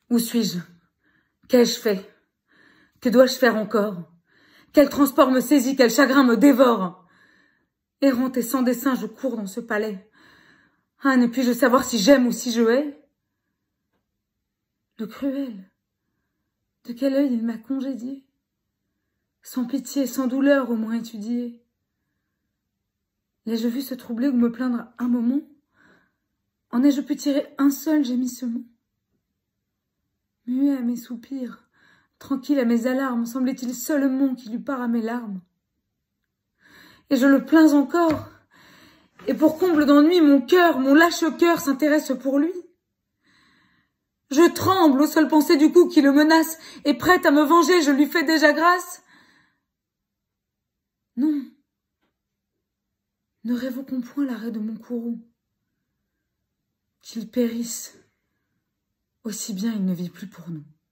Où suis-je? Qu'ai-je fait? Que dois-je faire encore? Quel transport me saisit, quel chagrin me dévore? Errante et sans dessein, je cours dans ce palais. Ah, ne puis-je savoir si j'aime ou si je hais? Le cruel, de quel œil il m'a congédié? Sans pitié, sans douleur, au moins étudié. L'ai-je vu se troubler ou me plaindre un moment? En ai-je pu tirer un seul gémissement? Muet à mes soupirs, tranquille à mes alarmes, semblait-il seulement qu'il eût part à mes larmes. Et je le plains encore. Et pour comble d'ennui, mon lâche cœur s'intéresse pour lui. Je tremble aux seules pensées du coup qui le menace, et prête à me venger, je lui fais déjà grâce. Non, ne révoquons point l'arrêt de mon courroux. Qu'il périsse, aussi bien il ne vit plus pour nous.